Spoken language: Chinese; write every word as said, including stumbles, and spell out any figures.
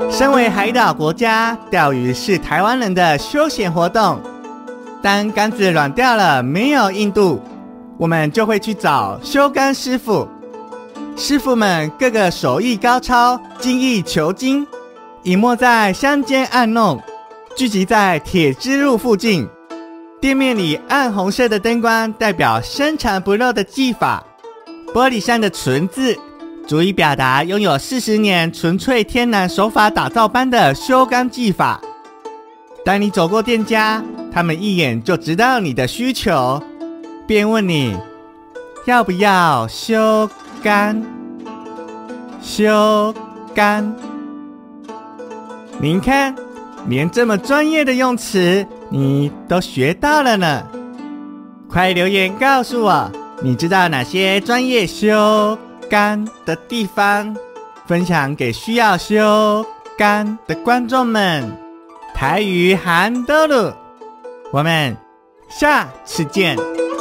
身为海岛国家，钓鱼是台湾人的休闲活动。当竿子软掉了，没有硬度，我们就会去找修竿师傅。师傅们个个手艺高超，精益求精，隐没在乡间暗弄，聚集在铁支路附近。店面里暗红色的灯光代表深藏不露的技法，玻璃上的纯字足以表达拥有四十年纯粹天然手法打造般的修竿技法。当你走过店家，他们一眼就知道你的需求，便问你要不要修竿。修竿，您看，连这么专业的用词你都学到了呢。快留言告诉我，你知道哪些专业修竿的地方，分享给需要修竿的观众们。台语含多鲁，我们下次见。